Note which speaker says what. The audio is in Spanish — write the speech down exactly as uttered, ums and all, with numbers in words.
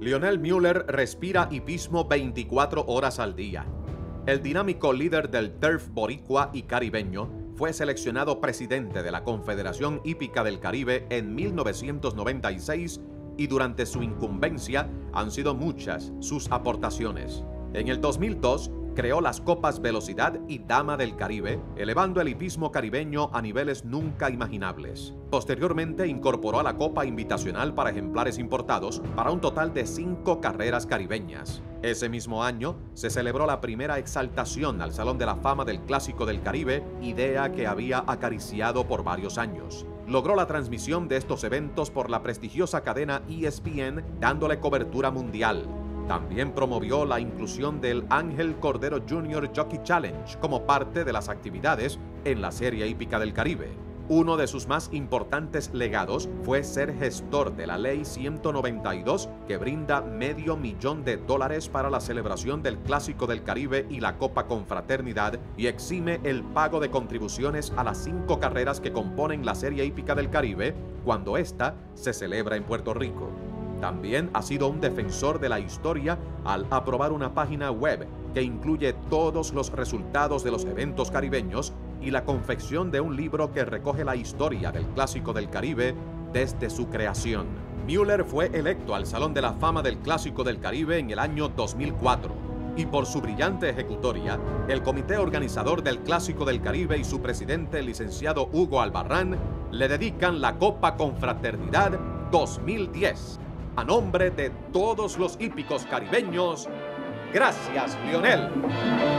Speaker 1: Lionel Mueller respira hipismo veinticuatro horas al día. El dinámico líder del turf boricua y caribeño fue seleccionado presidente de la Confederación Hípica del Caribe en mil novecientos noventa y seis y durante su incumbencia han sido muchas sus aportaciones. En el dos mil dos creó las Copas Velocidad y Dama del Caribe, elevando el hipismo caribeño a niveles nunca imaginables. Posteriormente incorporó a la Copa Invitacional para ejemplares importados para un total de cinco carreras caribeñas. Ese mismo año se celebró la primera exaltación al Salón de la Fama del Clásico del Caribe, idea que había acariciado por varios años. Logró la transmisión de estos eventos por la prestigiosa cadena E S P N, dándole cobertura mundial. También promovió la inclusión del Ángel Cordero junior Jockey Challenge como parte de las actividades en la Serie Hípica del Caribe. Uno de sus más importantes legados fue ser gestor de la Ley ciento noventa y dos, que brinda medio millón de dólares para la celebración del Clásico del Caribe y la Copa Confraternidad, y exime el pago de contribuciones a las cinco carreras que componen la Serie Hípica del Caribe cuando ésta se celebra en Puerto Rico. También ha sido un defensor de la historia al aprobar una página web que incluye todos los resultados de los eventos caribeños y la confección de un libro que recoge la historia del Clásico del Caribe desde su creación. Mueller fue electo al Salón de la Fama del Clásico del Caribe en el año dos mil cuatro. Y por su brillante ejecutoria, el comité organizador del Clásico del Caribe y su presidente, el licenciado Hugo Albarrán, le dedican la Copa Confraternidad dos mil diez. A nombre de todos los hípicos caribeños, gracias, Lionel.